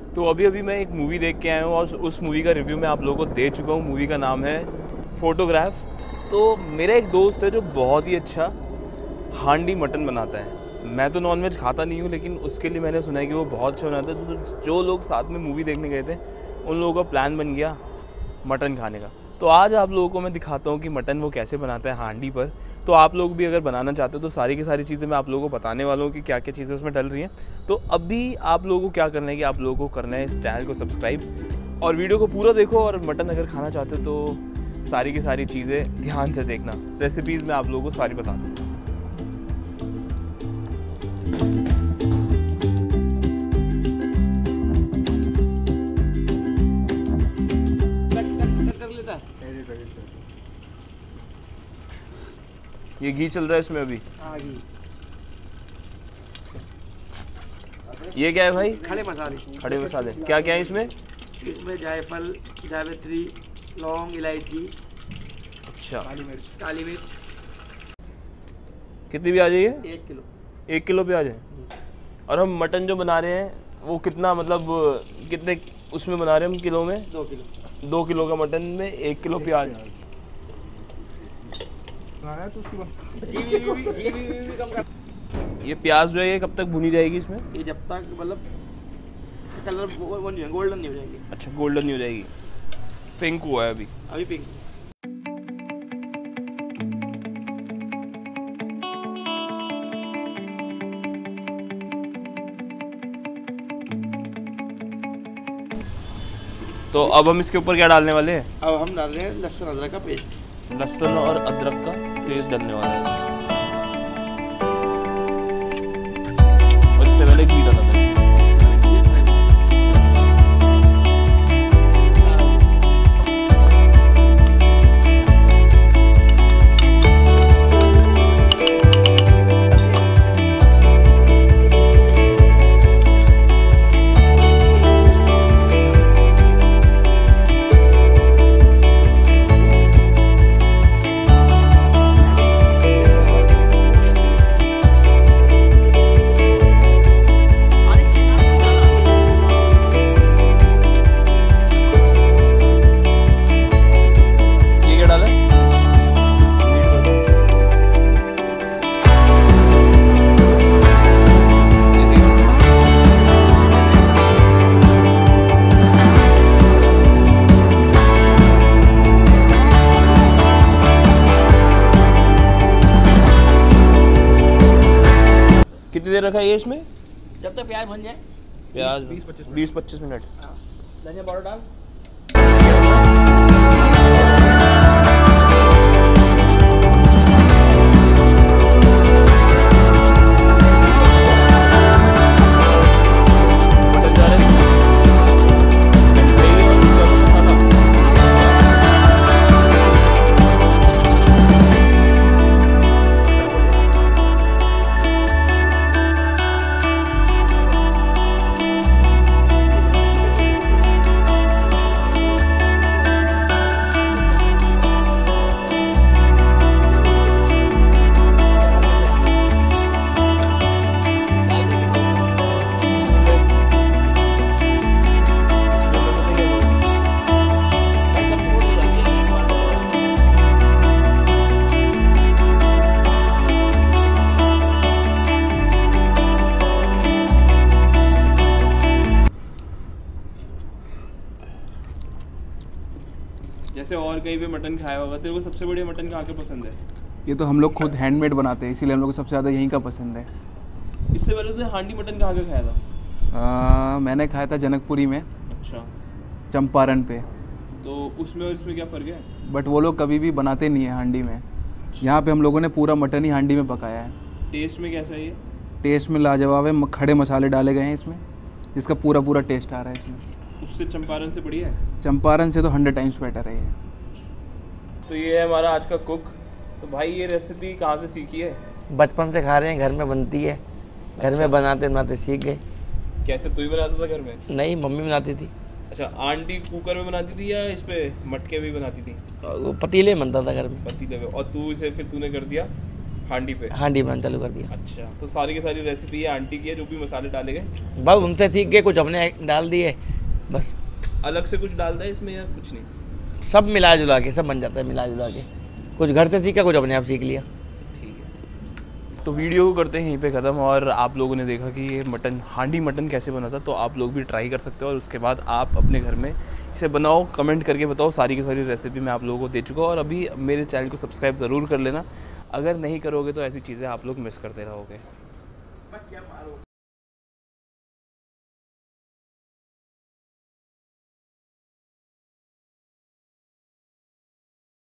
तो अभी मैं एक मूवी देख के आया हूँ और उस मूवी का रिव्यू मैं आप लोगों को दे चुका हूँ। मूवी का नाम है फोटोग्राफ। तो मेरा एक दोस्त है जो बहुत ही अच्छा हांडी मटन बनाता है। मैं तो नॉनवेज खाता नहीं हूँ, लेकिन उसके लिए मैंने सुना है कि वो बहुत अच्छा बनाता है। तो जो लोग साथ में मूवी देखने गए थे उन लोगों का प्लान बन गया मटन खाने का। तो आज आप लोगों को मैं दिखाता हूँ कि मटन वो कैसे बनाता है हांडी पर। तो आप लोग भी अगर बनाना चाहते हो तो सारी की सारी चीज़ें मैं आप लोगों को बताने वाला हूँ कि क्या क्या चीज़ें उसमें डल रही हैं। तो अभी आप लोगों को क्या करना है कि आप लोगों को करना है इस चैनल को सब्सक्राइब और वीडियो को पूरा देखो। और मटन अगर खाना चाहते हो तो सारी की सारी चीज़ें ध्यान से देखना। रेसिपीज़ मैं आप लोगों को सारी बता दूँ। ये घी चल रहा है इसमें अभी। ये क्या है भाई? खड़े मसाले। खड़े मसाले क्या क्या है इसमें? इसमें जायफल, जावित्री, लौंग, इलायची, अच्छा, काली मिर्च। कितनी प्याज है ये? 1 किलो। 1 किलो प्याज है। और हम मटन जो बना रहे हैं वो कितना, मतलब कितने उसमें बना रहे हैं हम किलो में? 2 किलो। 2 किलो का मटन में 1 किलो प्याज। ये प्याज जो है ये कब तक भुनी जाएगी इसमें? ये जब तक मतलब कलर वो नहीं, गोल्डन नहीं हो जाएगी। अच्छा, गोल्डन नहीं हो जाएगी। पिंक हुआ है अभी पिंक। तो अब हम इसके ऊपर क्या डालने वाले हैं? अब हम डाल रहे हैं लहसुन अदरक का पेस्ट। लहसुन और अदरक का पेस्ट डालने वाले हैं। और इससे पहले घी डाला था। कितनी देर रखा है ये इसमें? जब तक प्याज बन जाए। प्याज 20-25 मिनट। धनिया पाउडर डाल। जैसे और कहीं पे मटन खाया होगा, तेरे को सबसे बढ़िया मटन कहाँ के पसंद है? ये तो हम लोग खुद हैंडमेड बनाते हैं, इसीलिए हम लोग को सबसे ज़्यादा यहीं का पसंद है। इससे पहले तो हांडी मटन कहाँ का खाया था? मैंने खाया था जनकपुरी में। अच्छा, चंपारण पे। तो उसमें और इसमें क्या फ़र्क है? बट वो लोग कभी भी बनाते नहीं है हांडी में। यहाँ पे हम लोगों ने पूरा मटन ही हांडी में पकाया है। टेस्ट में कैसा है ये? टेस्ट में लाजवाब है। खड़े मसाले डाले गए हैं इसमें, जिसका पूरा टेस्ट आ रहा है इसमें। उससे चंपारण से बढ़िया है? चंपारण से तो 100 टाइम्स बेटर है ये। तो ये है हमारा आज का कुक। तो भाई ये रेसिपी कहाँ से सीखी है? बचपन से खा रहे हैं, घर में बनती है। घर में बनाते बनाते सीख गए। कैसे, तू ही बनाता था घर में? नहीं, मम्मी बनाती थी। अच्छा, आंटी कुकर में बनाती थी या इस पे मटके में बनाती थी? वो पतीले में बनता था घर में। पतीले में। और तू इसे फिर तूने कर दिया हांडी पे? हांडी बनाना चालू कर दिया। अच्छा, तो सारी की सारी रेसिपी है आंटी की है, जो भी मसाले डाले गए बस उनसे सीख गए, कुछ अपने डाल दिए बस। अलग से कुछ डालता है इसमें या कुछ नहीं? सब मिला जुला के सब बन जाता है, मिला जुला के। कुछ घर से सीखा, कुछ अपने आप सीख लिया। ठीक है, तो वीडियो को करते हैं यहीं पे ख़त्म। और आप लोगों ने देखा कि ये मटन, हांडी मटन कैसे बना था, तो आप लोग भी ट्राई कर सकते हो और उसके बाद आप अपने घर में इसे बनाओ, कमेंट करके बताओ। सारी की सारी रेसिपी मैं आप लोगों को दे चुका हूँ। और अभी मेरे चैनल को सब्सक्राइब ज़रूर कर लेना, अगर नहीं करोगे तो ऐसी चीज़ें आप लोग मिस करते रहोगे।